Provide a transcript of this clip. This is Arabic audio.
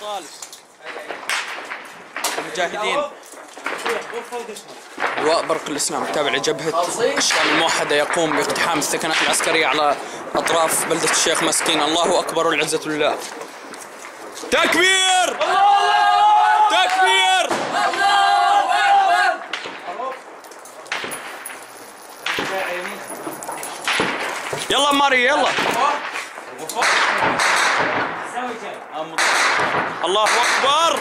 الأبطال المجاهدين. لواء برق الإسلام تابع لجبهة الشام الموحدة يقوم باقتحام الثكنات العسكرية على أطراف بلدة الشيخ مسكين. الله أكبر والعزة لله. تكبير! تكبير! يلا ماري يلا. الله أكبر.